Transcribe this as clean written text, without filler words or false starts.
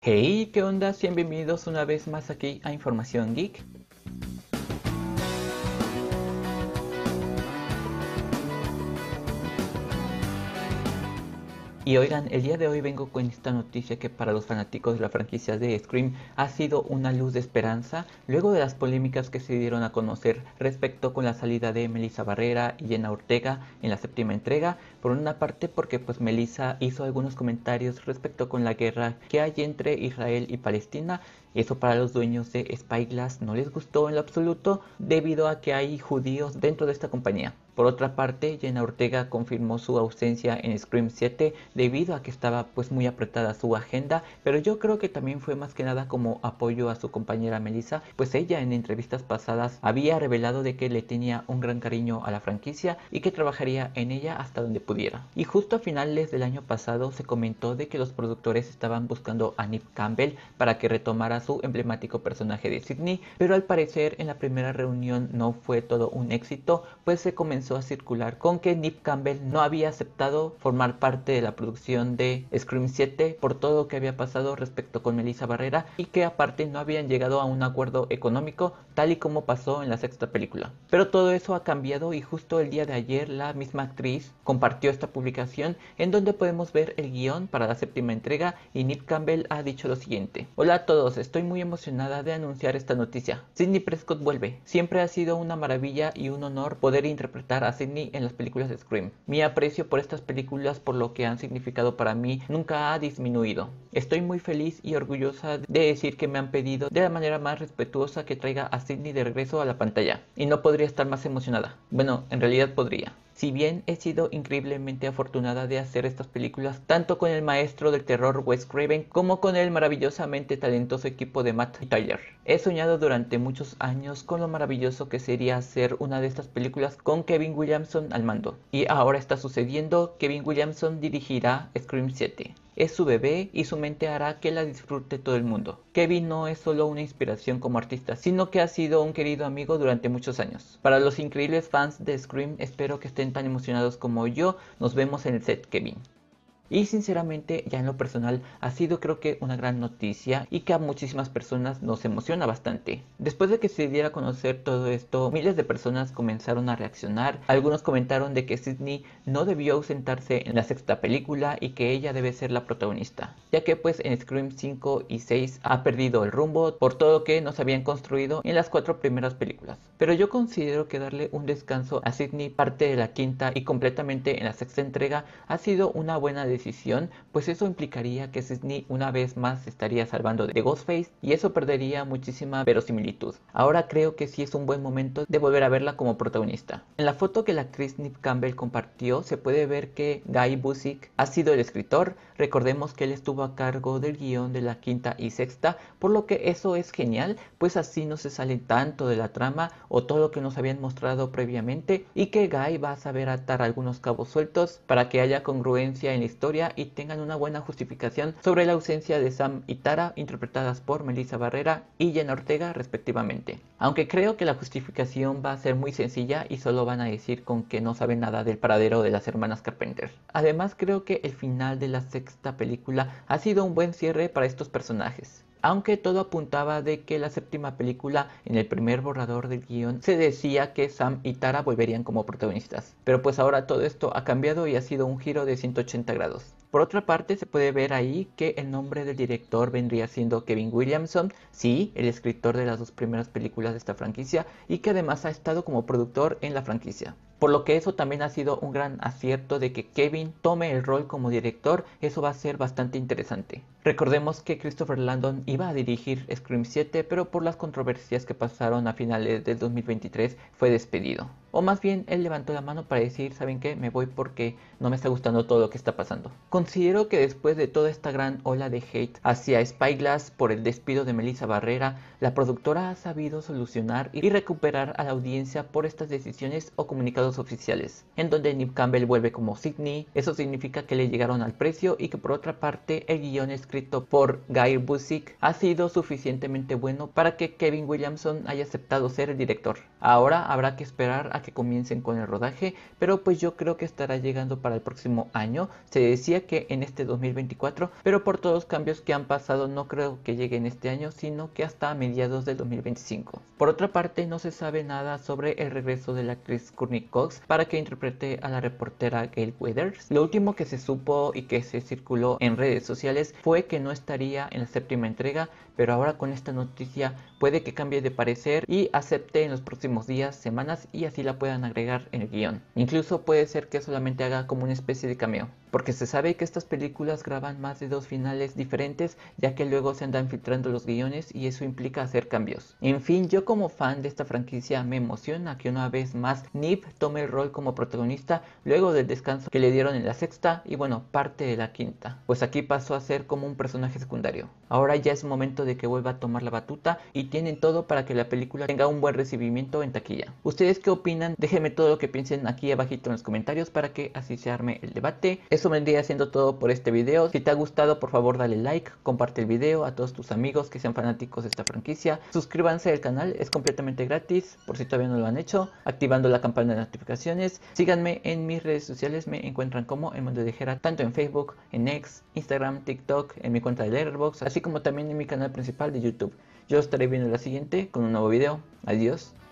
Hey, ¿qué onda? Sean bienvenidos una vez más aquí a Información Geek. Y oigan, el día de hoy vengo con esta noticia que para los fanáticos de la franquicia de Scream ha sido una luz de esperanza luego de las polémicas que se dieron a conocer respecto con la salida de Melissa Barrera y Jenna Ortega en la séptima entrega. Por una parte porque pues Melissa hizo algunos comentarios respecto con la guerra que hay entre Israel y Palestina. Eso para los dueños de Spyglass no les gustó en lo absoluto debido a que hay judíos dentro de esta compañía. Por otra parte, Jenna Ortega confirmó su ausencia en Scream 7 debido a que estaba pues muy apretada su agenda, pero yo creo que también fue más que nada como apoyo a su compañera Melissa, pues ella en entrevistas pasadas había revelado de que le tenía un gran cariño a la franquicia y que trabajaría en ella hasta donde pudiera. Y justo a finales del año pasado se comentó de que los productores estaban buscando a Neve Campbell para que retomara su emblemático personaje de Sidney, pero al parecer en la primera reunión no fue todo un éxito, pues se comenzó a circular con que Neve Campbell no había aceptado formar parte de la producción de Scream 7 por todo lo que había pasado respecto con Melissa Barrera y que aparte no habían llegado a un acuerdo económico tal y como pasó en la sexta película. Pero todo eso ha cambiado y justo el día de ayer la misma actriz compartió esta publicación en donde podemos ver el guión para la séptima entrega y Neve Campbell ha dicho lo siguiente: hola a todos, estoy muy emocionada de anunciar esta noticia. Sidney Prescott vuelve. Siempre ha sido una maravilla y un honor poder interpretar a Sidney en las películas de Scream. Mi aprecio por estas películas, por lo que han significado para mí, nunca ha disminuido. Estoy muy feliz y orgullosa de decir que me han pedido de la manera más respetuosa que traiga a Sidney de regreso a la pantalla. Y no podría estar más emocionada. Bueno, en realidad podría. Si bien he sido increíblemente afortunada de hacer estas películas tanto con el maestro del terror Wes Craven como con el maravillosamente talentoso equipo de Matt y Tyler. He soñado durante muchos años con lo maravilloso que sería hacer una de estas películas con Kevin Williamson al mando. Y ahora está sucediendo. Kevin Williamson dirigirá Scream 7. Es su bebé y su mente hará que la disfrute todo el mundo. Kevin no es solo una inspiración como artista, sino que ha sido un querido amigo durante muchos años. Para los increíbles fans de Scream, espero que estén tan emocionados como yo. Nos vemos en el set, Kevin. Y sinceramente, ya en lo personal, ha sido creo que una gran noticia y que a muchísimas personas nos emociona bastante. Después de que se diera a conocer todo esto, miles de personas comenzaron a reaccionar. Algunos comentaron de que Sidney no debió ausentarse en la sexta película y que ella debe ser la protagonista, ya que pues en Scream 5 y 6 ha perdido el rumbo por todo lo que nos habían construido en las 4 primeras películas. Pero yo considero que darle un descanso a Sidney parte de la quinta y completamente en la sexta entrega ha sido una buena decisión, pues eso implicaría que Sidney una vez más estaría salvando de Ghostface y eso perdería muchísima verosimilitud. Ahora creo que sí es un buen momento de volver a verla como protagonista. En la foto que la actriz Neve Campbell compartió se puede ver que Guy Busick ha sido el escritor. Recordemos que él estuvo a cargo del guión de la quinta y sexta, por lo que eso es genial, pues así no se sale tanto de la trama o todo lo que nos habían mostrado previamente, y que Guy va a saber atar algunos cabos sueltos para que haya congruencia en la historia y tengan una buena justificación sobre la ausencia de Sam y Tara, interpretadas por Melissa Barrera y Jenna Ortega respectivamente. Aunque creo que la justificación va a ser muy sencilla y solo van a decir con que no saben nada del paradero de las hermanas Carpenter. Además creo que el final de la sexta película ha sido un buen cierre para estos personajes. Aunque todo apuntaba de que la séptima película, en el primer borrador del guión, se decía que Sam y Tara volverían como protagonistas. Pero pues ahora todo esto ha cambiado y ha sido un giro de 180 grados. Por otra parte, se puede ver ahí que el nombre del director vendría siendo Kevin Williamson, sí, el escritor de las 2 primeras películas de esta franquicia, y que además ha estado como productor en la franquicia. Por lo que eso también ha sido un gran acierto de que Kevin tome el rol como director. Eso va a ser bastante interesante. Recordemos que Christopher Landon iba a dirigir Scream 7, pero por las controversias que pasaron a finales del 2023 fue despedido. O más bien, él levantó la mano para decir, ¿saben qué? Me voy porque no me está gustando todo lo que está pasando. Considero que después de toda esta gran ola de hate hacia Spyglass por el despido de Melissa Barrera, la productora ha sabido solucionar y recuperar a la audiencia por estas decisiones o comunicados oficiales, en donde Neve Campbell vuelve como Sidney. Eso significa que le llegaron al precio y que por otra parte el guión escrito por Guy Busick ha sido suficientemente bueno para que Kevin Williamson haya aceptado ser el director. Ahora habrá que esperar a que comiencen con el rodaje, pero pues yo creo que estará llegando para el próximo año. Se decía que en este 2024, pero por todos los cambios que han pasado no creo que llegue en este año, sino que hasta mediados del 2025. Por otra parte, no se sabe nada sobre el regreso de la actriz Courtney Cox para que interprete a la reportera Gail Weathers. Lo último que se supo y que se circuló en redes sociales fue que no estaría en la séptima entrega, pero ahora con esta noticia puede que cambie de parecer y acepte en los próximos días, semanas, y así la puedan agregar en el guión. Incluso puede ser que solamente haga como una especie de cameo, porque se sabe que estas películas graban más de 2 finales diferentes, ya que luego se andan filtrando los guiones y eso implica hacer cambios. En fin, yo como fan de esta franquicia me emociona que una vez más Neve tome el rol como protagonista luego del descanso que le dieron en la sexta y bueno, parte de la quinta, pues aquí pasó a ser como un personaje secundario. Ahora ya es momento de que vuelva a tomar la batuta y tienen todo para que la película tenga un buen recibimiento en taquilla. ¿Ustedes qué opinan? Déjenme todo lo que piensen aquí abajito en los comentarios para que así se arme el debate. Eso vendría siendo todo por este video. Si te ha gustado, por favor dale like, comparte el video a todos tus amigos que sean fanáticos de esta franquicia. Suscríbanse al canal, es completamente gratis por si todavía no lo han hecho, activando la campana de notificaciones. Síganme en mis redes sociales, me encuentran como El Mundo de Jera, tanto en Facebook, en X, Instagram, TikTok, en mi cuenta de Letterboxd, así como también en mi canal principal de YouTube. Yo estaré viendo la siguiente con un nuevo video. Adiós.